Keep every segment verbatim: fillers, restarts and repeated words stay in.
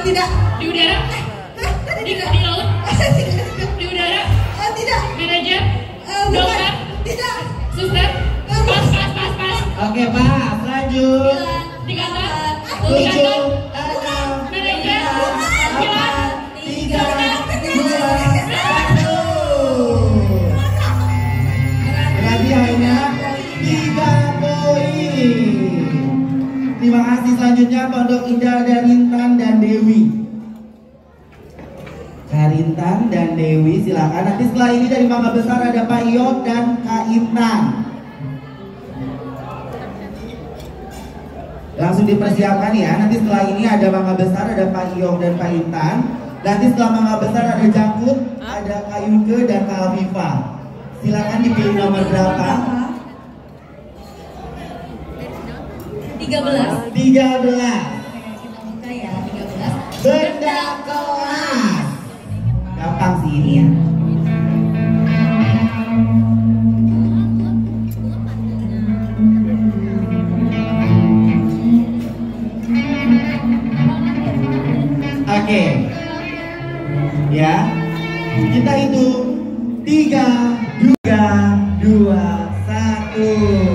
tidak. Di udara? Di, di laut? Di udara? Tidak. Manajer? Uh, Dokter? Tidak. Suster? Pas, pas, pas, pas. Oke Pak, lanjut. Di kantor? Di Tujuh, kantor? enam, Manajer? delapan, tiga, dua, satu. Berarti hanya tiga poin. Terima kasih. Selanjutnya Pondok Indah Darintan dan Dewi. Karintan dan Dewi silakan. Nanti setelah ini dari Mangga Besar ada Pak Iyok dan Kak Intan. Langsung dipersiapkan ya. Nanti setelah ini ada Mangga Besar ada Pak Iyok dan Pak Intan. Nanti setelah Mangga Besar ada Jangkut, ada Kak Yunke dan Kak Afifah. Silakan dipilih nomor berapa? tiga belas. tiga belas. Kita buka ya, tiga belas. Benda kelas. Gampang sih ini ya. Oke. Ya. Kita hitung tiga, dua, dua, satu.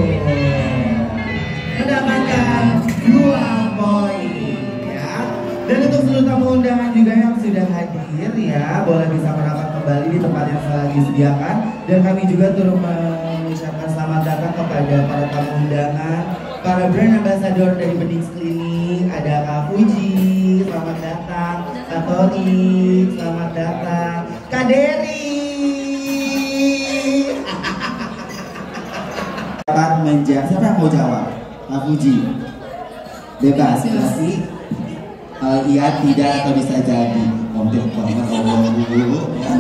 Mendapatkan dua poin ya. Dan untuk seluruh tamu undangan juga yang sudah hadir ya, boleh bisa merapat kembali di tempat yang telah disediakan. Dan kami juga turut mengucapkan selamat datang kepada para tamu undangan, para brand ambassador dari Bening Klinik. Ada Kak Fuji, selamat datang. Kak Tori, selamat datang. Kak Dery. Dapat menjawab. Siapa yang mau jawab? Kak Fuji. Bebas kasih. Uh, iya, tidak, atau bisa jadi. Mobil banget ngomong dulu ya.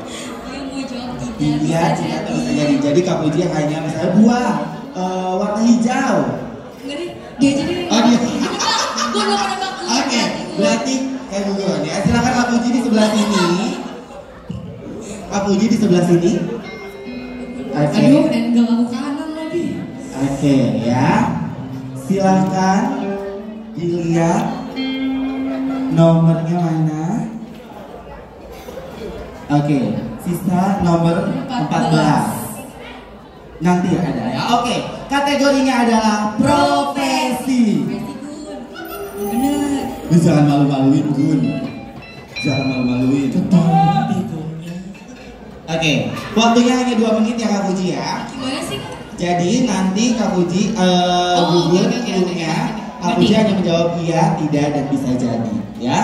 Iya, tidak, atau bisa jadi. Jadi Kak Fuji hanya misalnya buah uh, warna hijau. Enggak deh, dia aja deh. Oh, dia. Gue belum pernah bakal. Oke, berarti kayak duluan ya. Silakan Kak Fuji di sebelah sini. Kak Fuji di sebelah sini. Oke. Aduh, dan gak ngaku kanan lagi. Oke ya. Silakan dilihat nomornya mana. Oke, sisa nomor empat belas. Nanti ada ya. Oke, kategorinya adalah profesi. Bener. Lu jangan malu-maluin, Gun. Jangan malu-maluin. Oke, waktunya hanya dua menit ya Kak Fuji ya. Gimana sih? Jadi nanti Kak Fuji uh, Oh, gugur oke, oke, oke, cluenya. oke. Kak Fuji hanya menjawab iya, tidak, dan bisa jadi ya.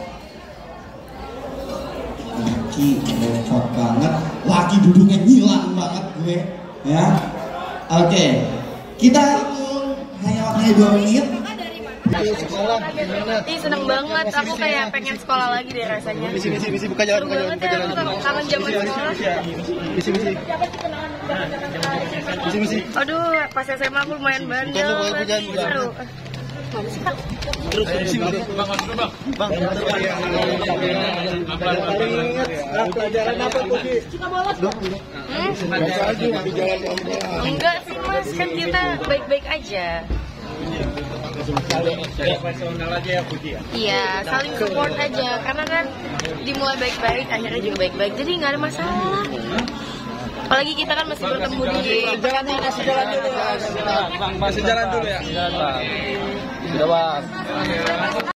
Laki repot banget. Laki duduknya ngilang banget gue ya. Oke, kita hitung hanya waktunya dua menit. Ih, seneng banget, aku kayak pengen sekolah lagi deh rasanya. Misi misi misi buka jalan, Seru banget ya, aku kangen kangen zaman sekolah. misi misi misi misi. Aduh, pas S M A aku lumayan bandel, berarti seru. Terus misi bang bang bang bang pelajaran apa tuh Ki? Hmm? Enggak sih mas, kan kita baik-baik aja. Profesional aja ya Puji ya. Iya, saling support aja, karena kan dimulai baik-baik, akhirnya juga baik-baik, jadi nggak ada masalah. Apalagi kita kan masih bertemu di Jalan nih, masih jalan dulu ya. Bang, masih jalan dulu ya. Sudah bang.